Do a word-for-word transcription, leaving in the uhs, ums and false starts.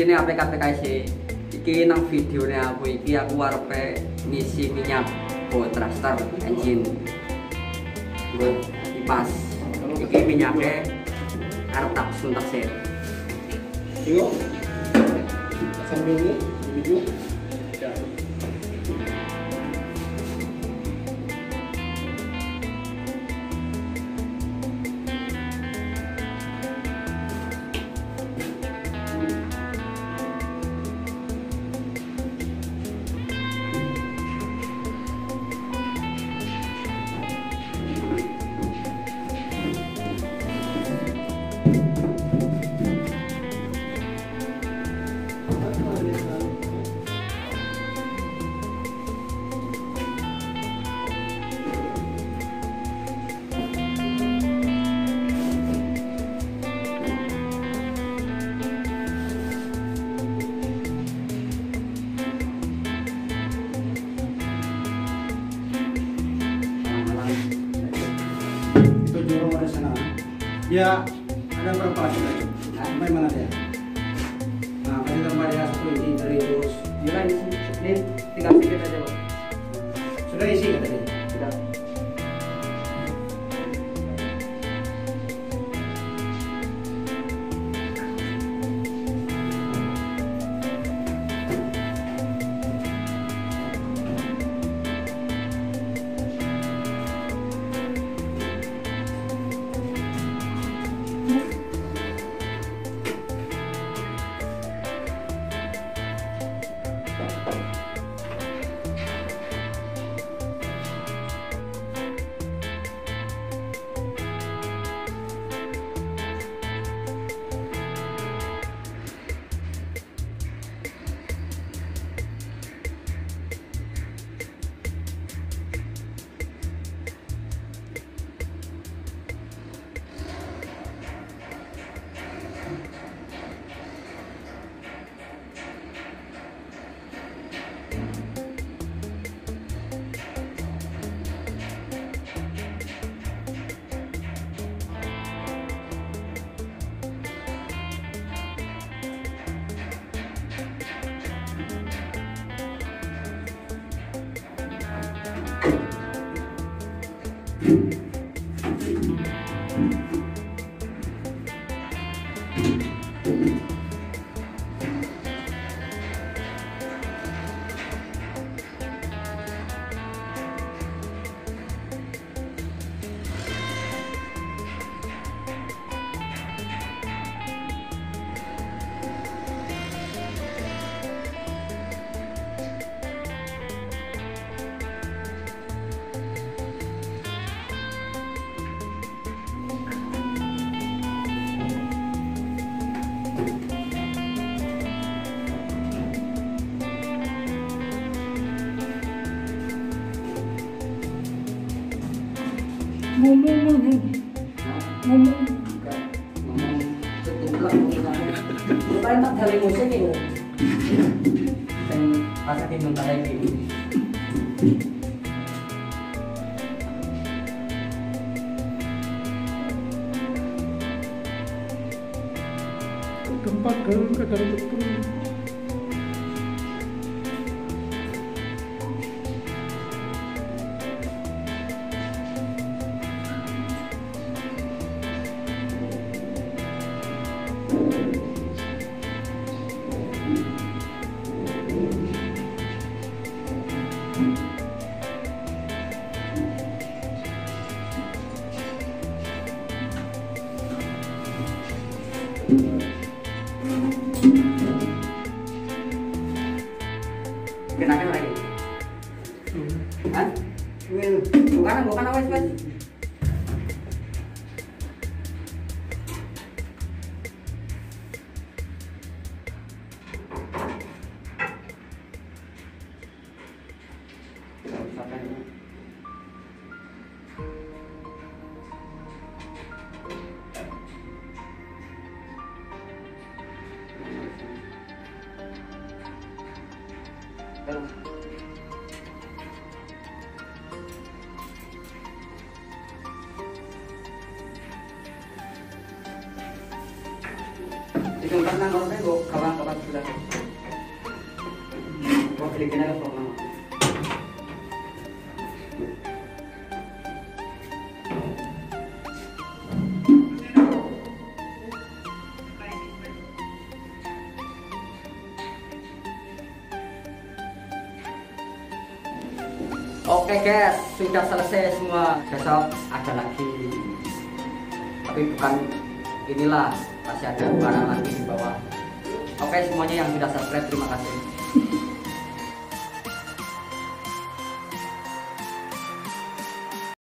sini A P K P K sih. Iki nang videonya aku iki aku arepe ngisi minyak buat thruster engine. Gue kipas. Iki minyaknya arep tak suntak sih. Yuk. Sambil ini video. Ya. Ya, ada berapa lagi? Nah, sampai mana dia? Nah, tadi tambah dia sepuluh inci dari terus. Gila ini ini tinggal sedikit aja Bang. Sudah isi kan tadi? Sudah. Ngomong ngomong ngomong Ngomong setumpuk ngomongnya. Lupain tak dari musik itu. Yang pasakin nuntak lagi. tempat galau ke dalam betul. Kenakan lagi. Hah? Bukan, bukan awas, Mas. Itu kan nang kawan kawan kawan Kok klik na lang po. Oke guys, sudah selesai semua. Besok ada lagi, tapi bukan inilah, masih ada barang lagi di bawah. Oke semuanya yang sudah subscribe, terima kasih.